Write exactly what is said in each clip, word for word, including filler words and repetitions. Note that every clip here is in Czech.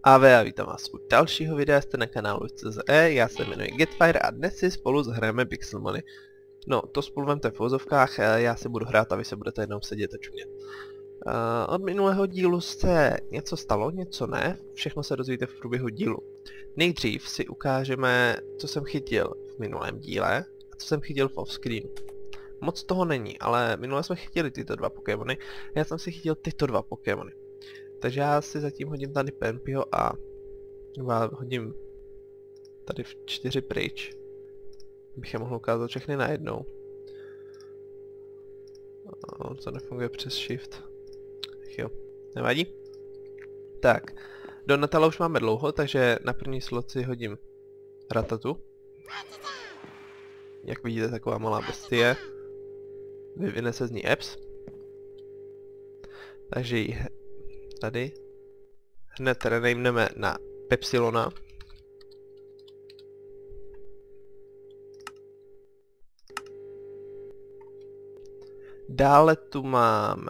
Ahoj a vítám vás u dalšího videa, jste na kanálu C Z E, já se jmenuji Getfire a dnes si spolu zahrajeme Pixelmony. No, to spolu vemte v vozovkách, já se budu hrát a vy se budete jenom sedět a čumět. Uh, od minulého dílu se něco stalo, něco ne, všechno se dozvíte v průběhu dílu. Nejdřív si ukážeme, co jsem chytil v minulém díle a co jsem chytil v offscreenu. Moc toho není, ale minule jsme chytili tyto dva Pokémony a já jsem si chytil tyto dva Pokémony. Takže já si zatím hodím tady Penpyho a hodím tady v čtyři pryč. Bych je mohl ukázat všechny najednou. No, to nefunguje přes shift. Jo, nevadí. Tak, do Natala už máme dlouho, takže na první slot si hodím Ratatu. Jak vidíte, taková malá bestie. Vyvine se z ní Eps. Takže ji tady hned renamneme na Pepsilona. Dále tu máme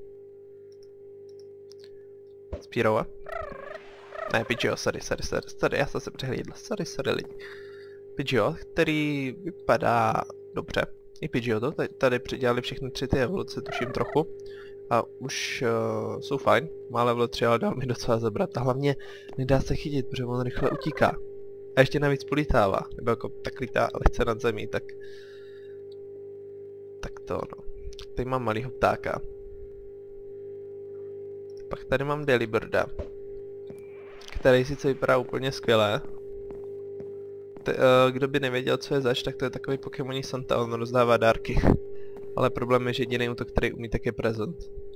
Spearowa. Ne, Pidgeot, sorry, sorry, sorry, sorry, já jsem se přehlídl, sorry, sorry lidi. Pidgeot, který vypadá dobře. I Pidgeot, tady přidělali všechny tři ty evoluce, tuším trochu. A už uh, jsou fajn, má level tři, ale dal mi docela zabrat. A hlavně nedá se chytit, protože on rychle utíká. A ještě navíc polítává, nebo jako tak lítá lehce nad zemí, tak... Tak to no. Tady mám malýho ptáka. Pak tady mám Delibirda, který sice vypadá úplně skvěle. Te, uh, kdo by nevěděl, co je zač, tak to je takový Pokémoní Santa, on rozdává dárky. Ale problém je, že jediný útok, který umí, tak je prezent.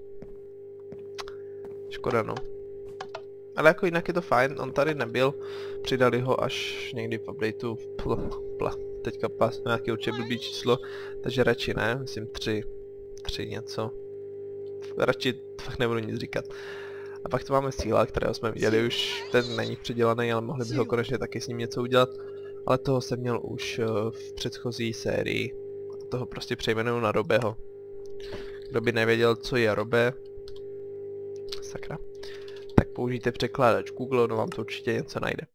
Škoda no. Ale jako jinak je to fajn, on tady nebyl, přidali ho až někdy v updateu pl, pl, teďka pas nějaký určitě blbý číslo, takže radši ne, myslím tři, tři něco. Radši fakt nebudu nic říkat. A pak tu máme Síla, kterého jsme viděli už, ten není předělaný, ale mohli by ho konečně taky s ním něco udělat. Ale toho jsem měl už v předchozí sérii, toho prostě přejmenuju na Robeho. Kdo by nevěděl, co je Robe, sakra, tak použijte překládač Google, no vám to určitě něco najde.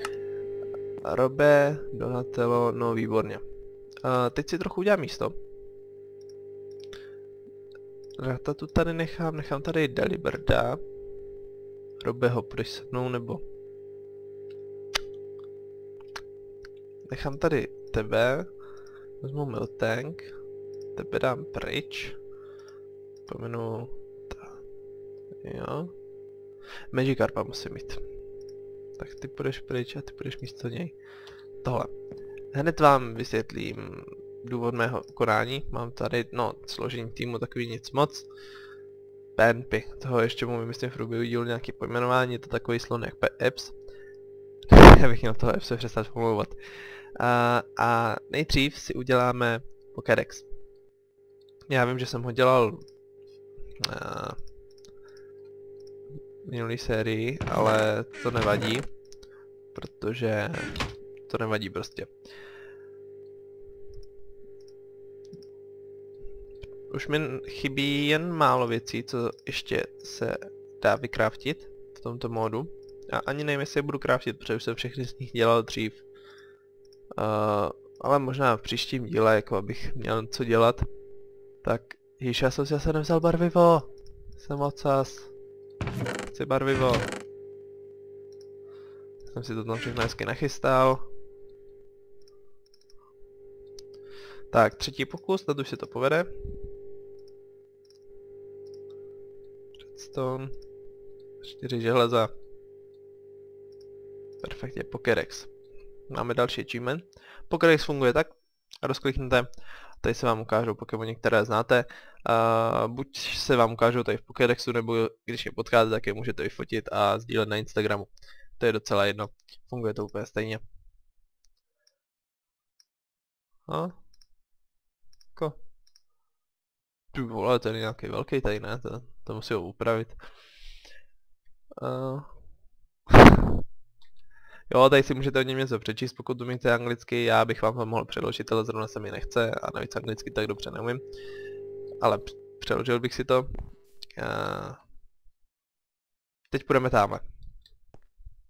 Robe, Donatello, no výborně. A teď si trochu udělám místo. Ratatu tady nechám, nechám tady Delibirda. Robeho půjdeš se mnou, nebo... Nechám tady tebe. Vezmu Miltank. Tebe dám pryč. Pomenu... Jo. Magikarpa musím mít. Tak ty půjdeš pryč a ty půjdeš místo něj. Tohle. Hned vám vysvětlím důvod mého konání. Mám tady, no, složení týmu takový nic moc. Penpy. Toho ještě mu vymyslím v průběhu dílu nějaké pojmenování. Je to takový slon jak Eps. Já bych měl toho Epse přestat pomlouvat. A, a nejdřív si uděláme Pokédex. Já vím, že jsem ho dělal a, v minulý sérii, ale to nevadí, protože to nevadí prostě. Už mi chybí jen málo věcí, co ještě se dá vykraftit v tomto módu. A ani nevím, jestli je budu craftit, protože už jsem všechny z nich dělal dřív. Uh, ale možná v příštím díle, jako abych měl co dělat. Tak, již já jsem si zase nevzal barvivo. Jsem ocas. Chci barvivo. Jsem si to tam všechno hezky nachystal. Tak, třetí pokus, snad už se to povede. Redstone. Čtyři železa. Perfektně, Pokédex. Máme další achievement. Pokédex funguje tak, a rozkliknete, tady se vám ukážou Pokémoni, které znáte. Uh, buď se vám ukážou tady v Pokédexu, nebo když je potkáte, tak je můžete vyfotit a sdílet na Instagramu. To je docela jedno, funguje to úplně stejně. A? Ko? Ty vole, ten je nějaký velký tady, ne? To, to musím ho upravit. Uh. Jo, tady si můžete o něm něco přečíst, pokud umíte anglicky, já bych vám to mohl přeložit, ale zrovna se mi nechce a navíc anglicky tak dobře neumím. Ale přeložil bych si to. Uh, teď půjdeme tamhle.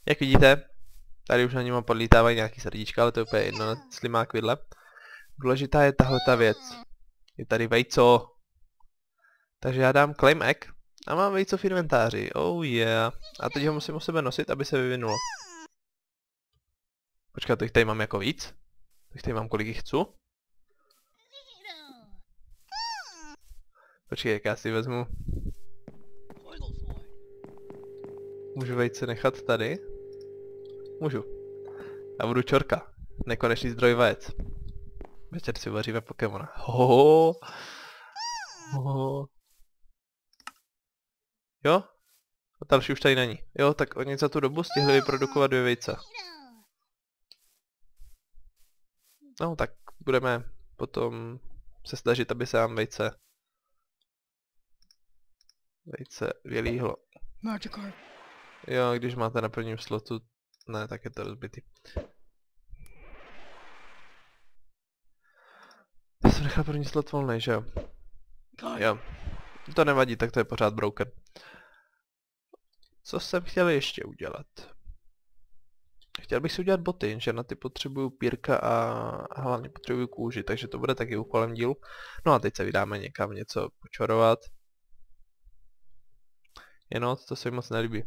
Jak vidíte, tady už na něm podlítávají nějaký srdíčka, ale to je úplně jedno, slimák vidle. Důležitá je tahle ta věc. Je tady vejco. Takže já dám claim egg a mám vejco v inventáři. Oh yeah. A teď ho musím u sebe nosit, aby se vyvinulo. Počkat, teď tady mám jako víc. Teď tady mám kolik jich chci. Počkej, jak já si vezmu. Můžu vejce nechat tady? Můžu. A budu čorka. Nekonečný zdroj vajec. Večer si uvaříme Pokémona. Hoho. Hoho. Jo? A další už tady není. Jo, tak oni za tu dobu stihli vyprodukovat dvě vejce. No, tak budeme potom se snažit, aby se nám vejce... Vejce vylíhlo. Jo, když máte na prvním slotu... Ne, tak je to rozbitý. Já jsem nechal první slot volnej, že jo? Jo. To nevadí, tak to je pořád broken. Co jsem chtěl ještě udělat? Chtěl bych si udělat boty, že na ty potřebuju pírka a hlavně potřebuju kůži, takže to bude taky úkolem dílu. No a teď se vydáme někam něco počorovat. Jenom to se mi moc nelíbí.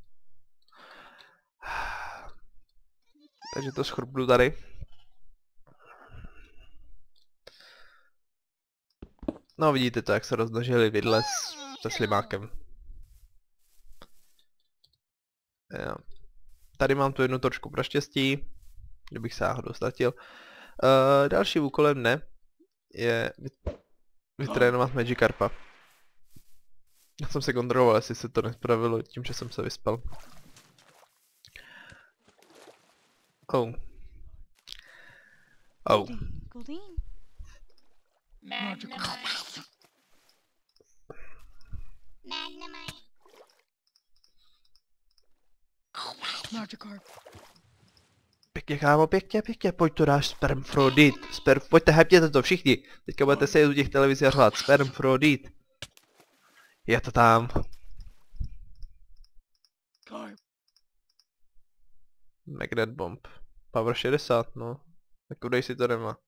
Takže to schrubnu tady. No vidíte to, jak se rozmnožili vidle se slimákem. Jo. Tady mám tu jednu točku pro štěstí, kdybych se náhodou ztratil. Uh, dalším úkolem dne je vytrénovat Magikarpa. Já jsem se kontroloval, jestli se to nespravilo tím, že jsem se vyspal. Oh. Oh. Pěkně, kámo, pěkně, pěkně, pojď to dáš Spermfrodit. Sper, pojďte, hepněte to všichni. Teďka budete sedět u těch televizí a řvát Spermfrodit. Je to tam. Magnet Bomb. Power šedesát, no. Tak udej si to nemá.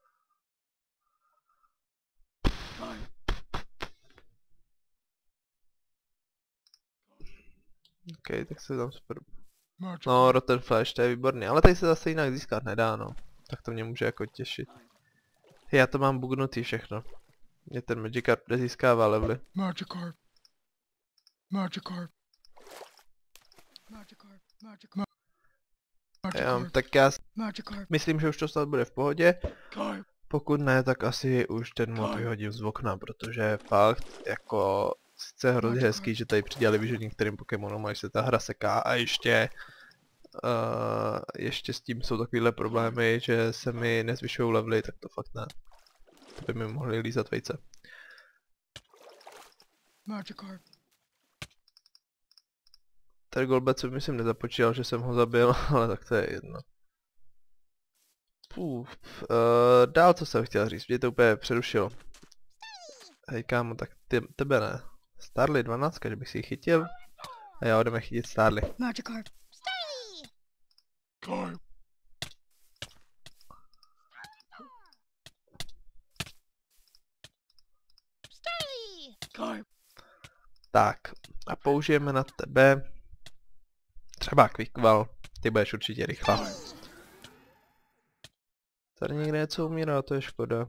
Ok, tak se tam super. No, Rotten Flash, to je výborný, ale tady se zase jinak získat nedá, no. Tak to mě může jako těšit. Hej, já to mám bugnutý všechno. Mě ten Magikarp nezískává levely. Magikarp. Magikarp. Magikarp. Magikarp. Jo, tak já myslím, že už to snad bude v pohodě. Pokud ne, tak asi už ten mod vyhodím z okna, protože fakt jako sice hrozně hezký, že tady přidělali vyžít některým Pokémonům, až se ta hra seká a ještě uh, ještě s tím jsou takovýhle problémy, že se mi nezvyšují levely, tak to fakt ne. To by mi mohli lízat vejce. Tady Golbat jsem myslím nezapočítal, že jsem ho zabil, ale tak to je jedno. Puf, uh, dál co jsem chtěl říct, mě to úplně přerušilo. Hej kámo, tak ty, tebe ne. Starly dvanáct, že bych si ji chytil. A já jdeme chytit Starly. Magikarp. Starly. Starly. Tak, a použijeme na tebe třeba Quickval, ty budeš určitě rychlá. Tady někde něco umírá, to je škoda.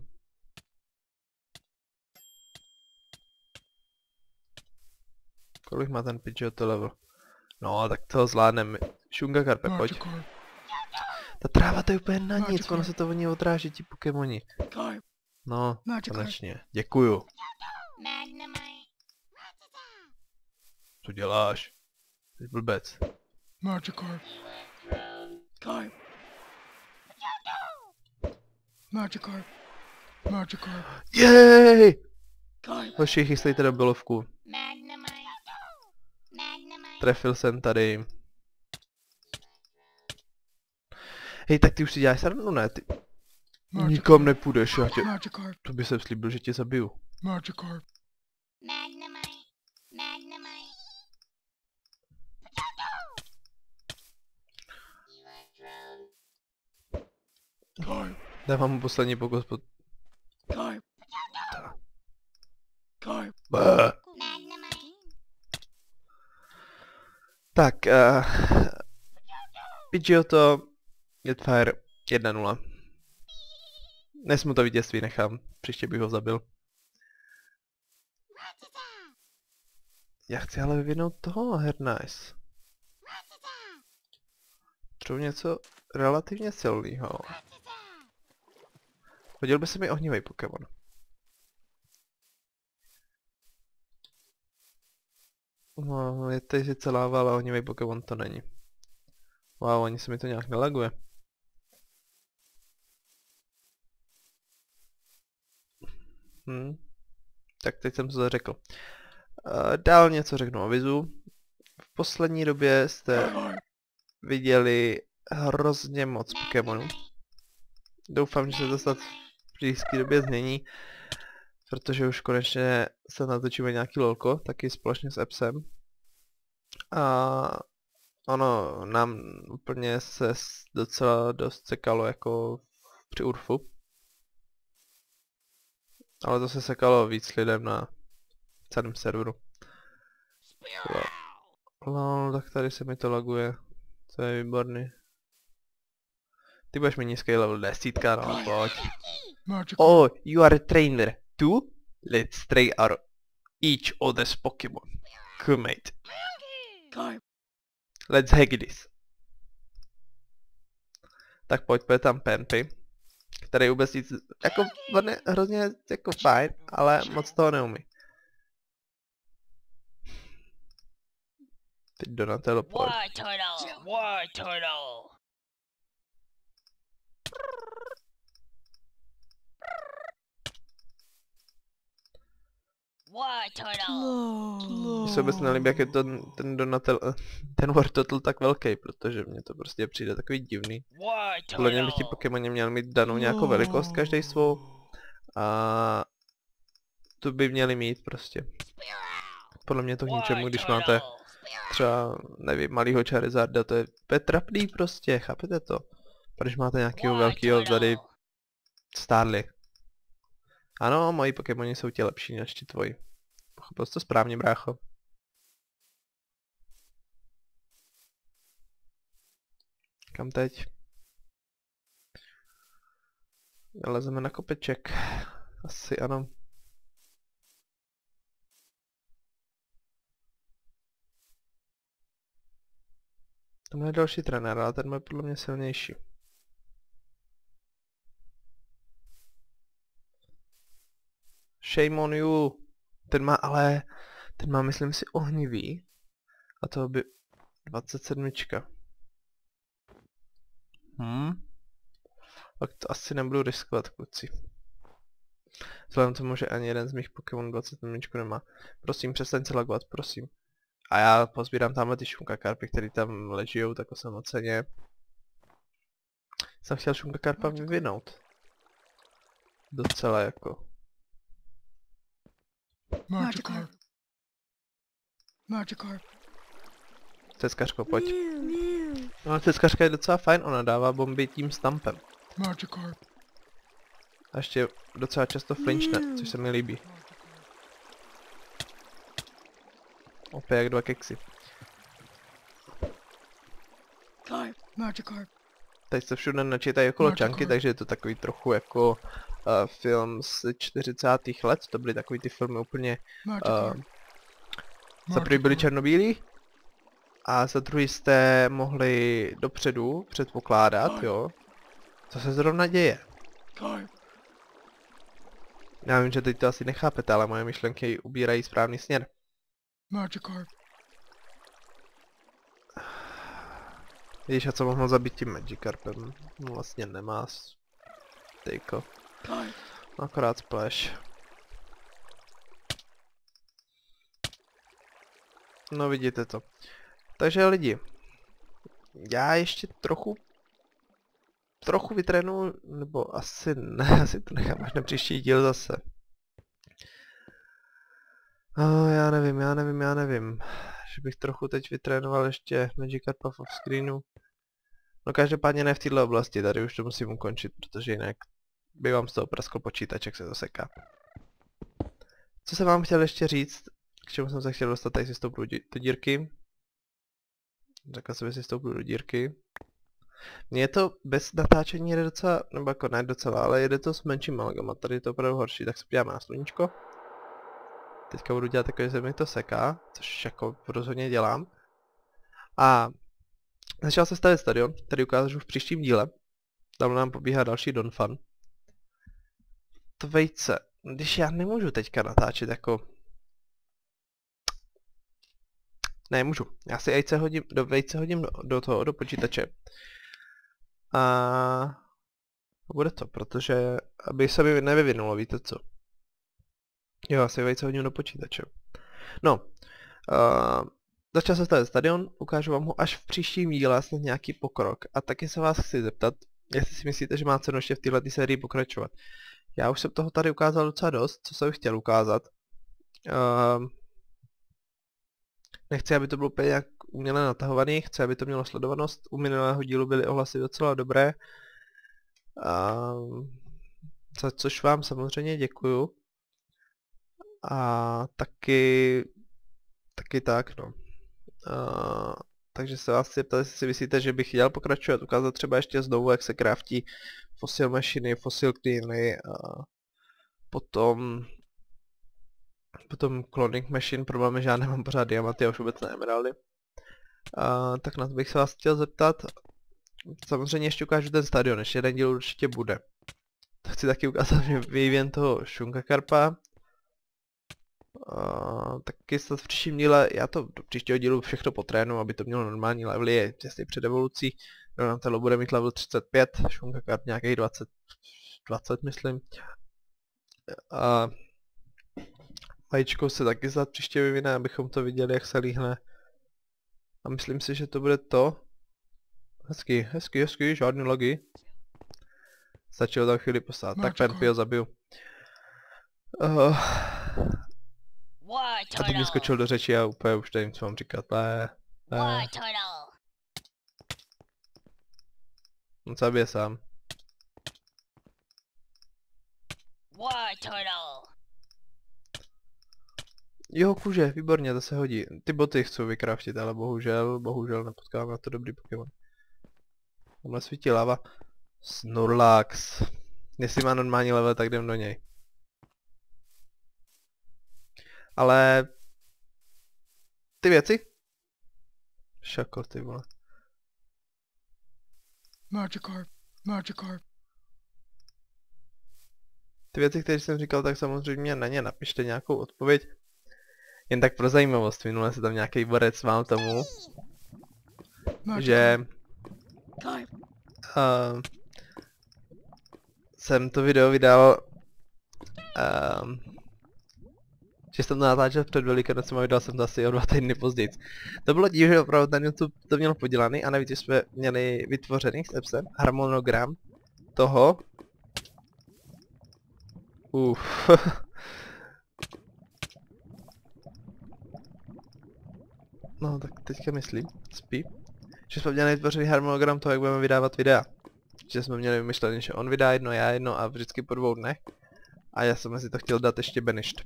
Kolik má ten Pidgeot level? No, tak toho zvládneme. Šunga Karpe, pojď. Ta tráva to je úplně na nic, ono se to od ní odráží, ti Pokémoni. No, konečně. Děkuju. Co děláš? Jsi blbec. Magikarp. Magikarp. Magikarp. Jej! Hoši, chystejte do bylovku. Trefil jsem tady. Hej, tak ty už si děláš srandu, ne? Ty nikam nepůjdeš, já tě... To by jsem slíbil, že tě zabiju. Magikarp. Carp. Dávám mu poslední pokus pod... Carp. Carp. Bá. Tak, uh, Pidgeotto, Jetfire jedna nula. Dnes mu to vítězství nechám, příště bych ho zabil. Já chci ale vyvinout toho Hernice. Třeba něco relativně silného. Hodil by se mi ohnivý Pokémon. No, je tady sice láva, ale ohnivý Pokémon to není. Wow, ani se mi to nějak nelaguje. Hm. Tak teď jsem to zařekl. Uh, dál něco řeknu o Vizu. V poslední době jste viděli hrozně moc Pokémonů. Doufám, že se to snad v blízké době změní, protože už konečně se natočíme nějaký lolko, taky společně s Epsem. A ono nám úplně se docela dost sekalo jako při Urfu. Ale to se sekalo víc lidem na celém serveru. Lol, tak tady se mi to laguje. To je výborný. Ty budeš mít nízký level desítka, no pojď. Oh, you are a trainer too? Let's try our each other's Pokemon. Cool, mate. Let's hack this. Tak pojď, pojď tam Penpy, který vůbec nic, jako, on je hrozně jako fajn, ale moc toho neumí. Teď Donatello, pojď. War Turtle! War Turtle! War Turtle! Mně se vůbec nelíbí, jak je to ten Donatel, ten War Turtle tak velký, protože mně to prostě přijde takový divný. War Podle mě by ti Turtle! Pokémoni měli mít danou nějakou velikost, každý svou. A tu by měli mít prostě. Podle mě to k ničemu, když máte třeba, nevím, malýho Charizarda, to je petrapný prostě, chápete to? Když máte nějakého velkého vzady Starly. Ano, moji Pokémoni jsou ti lepší než ti tvoji. Pochopil jsi to správně, brácho. Kam teď? Lezeme na kopeček. Asi ano. Tam je další trenér, ale ten je podle mě silnější. Shame on you. Ten má ale, ten má myslím si ohnivý. A to by dvacet sedm. Hm. Tak to asi nebudu riskovat, kluci. Vzhledem k tomu, že ani jeden z mých Pokémonů dvacet sedm nemá. Prosím, přestaň se lagovat, prosím. A já pozbírám tamhle ty šunkakarpy, které tam ležijou tak osamoceně. Jsem chtěl šunkakarpa vyvinout. Docela jako. Magikarp. Magikarp. Ceskařko, pojď. No, ceskařka je docela fajn, ona dává bomby tím stampem. Magikarp. A ještě docela často flinchne, což se mi líbí. Opět jak dva keksy. Carp. Magikarp. Teď se všude načítají okolo čanky, takže je to takový trochu jako uh, film z čtyřicátých let. To byly takový ty filmy úplně... Uh, za prvý byli černobílí. A za druhý jste mohli dopředu předpokládat, jo. Co se zrovna děje. Já vím, že teď to asi nechápete, ale moje myšlenky ubírají správný směr. Magikarp. Víš, a co mohl zabít tím Magikarpem? No vlastně nemá. Tyko. Akorát splash. No vidíte to. Takže lidi. Já ještě trochu... Trochu vytrénu, nebo asi ne, asi to nechám až na příští díl zase. Oh, já nevím, já nevím, já nevím. Že bych trochu teď vytrénoval ještě Magikarpa v offscreenu. No každopádně ne v této oblasti, tady už to musím ukončit, protože jinak by vám z toho praskl počítač, jak se to seká. Co jsem vám chtěl ještě říct, k čemu jsem se chtěl dostat, tady si stoupnu do dírky. Řekl jsem, že si stoupnu do dírky. Mně to bez natáčení jede docela, nebo jako ne docela, ale jede to s menším amalgama, tady je to opravdu horší, tak se podíváme na sluníčko. Teďka budu dělat takové, že se mi to seká, což jako rozhodně dělám. A začal se stavět stadion, tady ukážu v příštím díle. Tam nám pobíhá další Don Fun. To vejce, když já nemůžu teďka natáčet jako... Ne, můžu. Já si vejce hodím, do vejce hodím do, do toho, do počítače. A... bude to, protože... aby se mi nevyvinulo, víte co? Jo, já si vejce hodím do počítače. No. Uh, začal se stavět stadion, ukážu vám ho až v příštím díle, snad nějaký pokrok. A taky se vás chci zeptat, jestli si myslíte, že má cenu ještě v této sérii pokračovat. Já už jsem toho tady ukázal docela dost, co jsem chtěl ukázat. Uh, nechci, aby to bylo úplně nějak uměle natahovaný, chci, aby to mělo sledovanost. U minulého dílu byly ohlasy docela dobré. Uh, za což vám samozřejmě děkuju. A taky... taky tak, no. Uh, takže se vás chci zeptat, jestli si myslíte, že bych chtěl pokračovat, ukázat třeba ještě znovu, jak se craftí fossil machiny, fossil cleany, a potom potom cloning machine, problém je, že já nemám pořád diamanty a už vůbec ne emeraldy. Uh, tak na to bych se vás chtěl zeptat. Samozřejmě ještě ukážu ten stadion, ještě jeden díl určitě bude. Chci taky ukázat vývin toho Shunka Carpa. Uh, taky snad v příštím díle, já to do příštího dílu všechno potrénu, aby to mělo normální levely, je těsně před evolucí. Donatello bude mít level třicet pět, Shunka Carp nějakých dvacet, dvacet myslím. A vajíčko se taky snad příště vyvine, abychom to viděli, jak se líhne. A myslím si, že to bude to. Hezky, hezky, hezky, žádný lagy. Stačilo tam chvíli posát, tak Penpio zabiju. Uh, A teď mi skočil do řeči a úplně už nevím, co mám říkat. Lé, lé. On se zabije sám. Jo, kůže, výborně, to se hodí. Ty boty chci vykraftit, ale bohužel, bohužel nepotkávám na to dobrý Pokémon. Tamhle svítí lava. Snorlax. Jestli má normální level, tak jdem do něj. Ale... ty věci? Šako, ty vole. Magikarp, Magikarp. Ty věci, které jsem říkal, tak samozřejmě na ně napište nějakou odpověď. Jen tak pro zajímavost, minule se tam nějaký borec mám tomu, že... Uh, jsem to video vydal... Uh, že jsem to natáčel před Velikonocem a vydal jsem to asi o dva týdny později. To bylo díl, že opravdu ten YouTube to měl podělaný a navíc jsme měli vytvořený s Epsem harmonogram toho. Uff. No tak teďka myslím, spí. Že jsme měli vytvořený harmonogram toho, jak budeme vydávat videa. Že jsme měli vymyšlený, že on vydá jedno, já jedno a vždycky po dvou dnech. A já jsem si to chtěl dát ještě banished.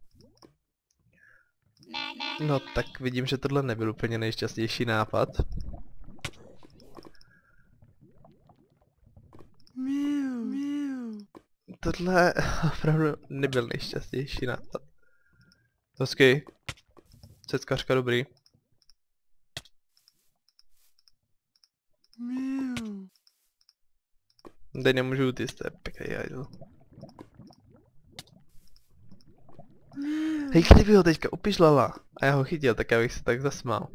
No tak vidím, že tohle nebyl úplně nejšťastnější nápad. Tohle opravdu nebyl nejšťastnější nápad. Hezky. Ceckařka dobrý. Teď nemůžu ty jste pekaj jajdu. Hej, kdyby ho teďka upižlala a já ho chytil, tak já bych se tak zasmál.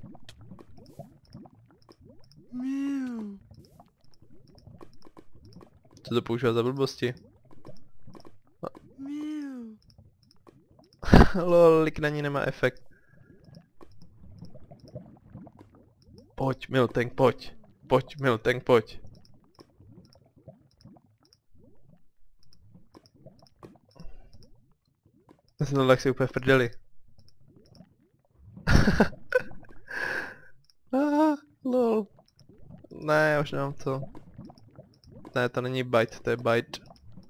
Co to používá za blbosti? Lol, lik na ní nemá efekt. Pojď, Miltank, pojď. Pojď, Miltank, pojď. Snorlax je úplně v prdeli. Ah, lol. Ne, já už nemám to. Ne, to není byte, to je byte.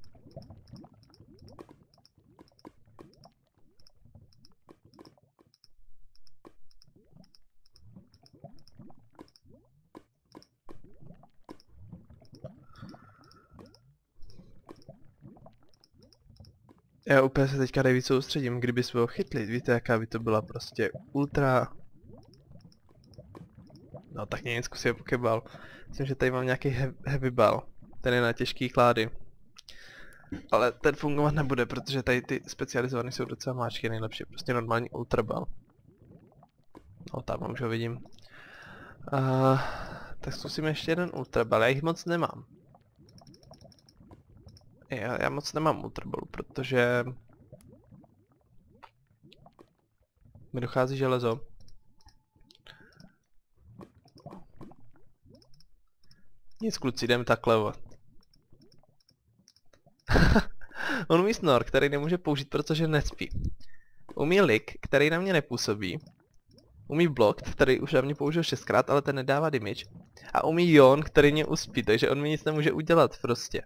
Já úplně se teďka nejvíc soustředím, kdyby jsme ho chytli, víte jaká by to byla prostě ultra... No tak nic, zkusím pokebal. Myslím, že tady mám nějaký he heavy ball. Ten je na těžký klády. Ale ten fungovat nebude, protože tady ty specializované jsou docela máčky nejlepší. Prostě normální ultra ball. No tam už ho vidím. Uh, tak zkusím ještě jeden ultra ball, já jich moc nemám. Já, já moc nemám ultra ballu, protože... mi dochází železo. Nic kluci, jdem takhle. On umí snor, který nemůže použít, protože nespí. Umí lik, který na mě nepůsobí. Umí block, který už na mě použil šestkrát, ale ten nedává damage. A umí Jon, který mě uspí, takže on mi nic nemůže udělat prostě.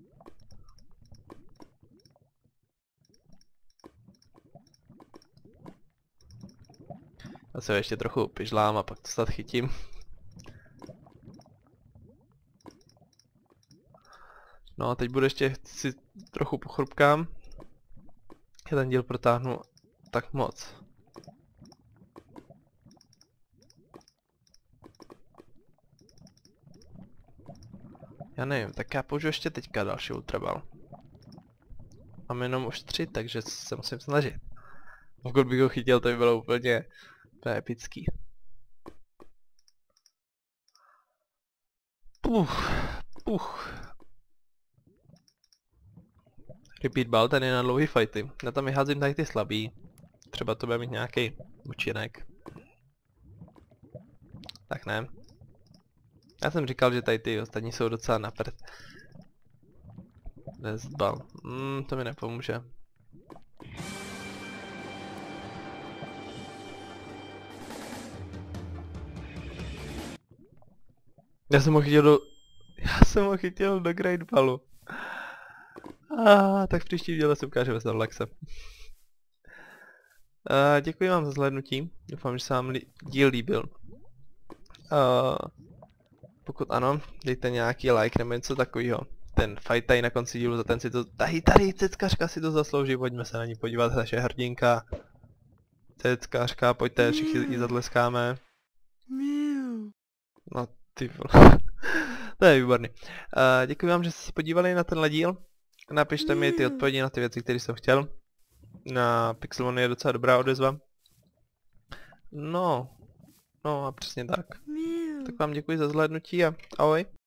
Já se ještě trochu pyžlám a pak to snad chytím. No a teď budu ještě si trochu pochrupkám. Já ten díl protáhnu tak moc. Já nevím, tak já použiju ještě teďka další ultraball. Mám jenom už tři, takže se musím snažit. Pokud bych ho chytil, to by bylo úplně, úplně epický. Puch, puch. Repeat ball, ten je na dlouhý fighty. Já tam vyházím tady ty slabý. Třeba to bude mít nějaký účinek. Tak ne. Já jsem říkal, že tady ty ostatní jsou docela na prd. Best ball. Mm, to mi nepomůže. Já jsem ho chytil do... Já jsem ho chytil do Great Ballu. Ah, tak v příští díle se ukážeme s Navlaxem. uh, děkuji vám za zhlédnutí. Doufám, že se vám li díl líbil. Uh, pokud ano, dejte nějaký like nebo něco takového. Ten fight tady na konci dílu, za ten si to... Tady, tady, ceckařka si to zaslouží, pojďme se na ní podívat, naše hrdinka. Ceckařka, pojďte, všichni ji zatleskáme. No ty vole. To je výborný. Uh, děkuji vám, že jste se podívali na tenhle díl. Napište mi ty odpovědi na ty věci, které jsem chtěl. Na Pixelmon je docela dobrá odezva. No, no a přesně tak. Tak vám děkuji za zhlédnutí a ahoj.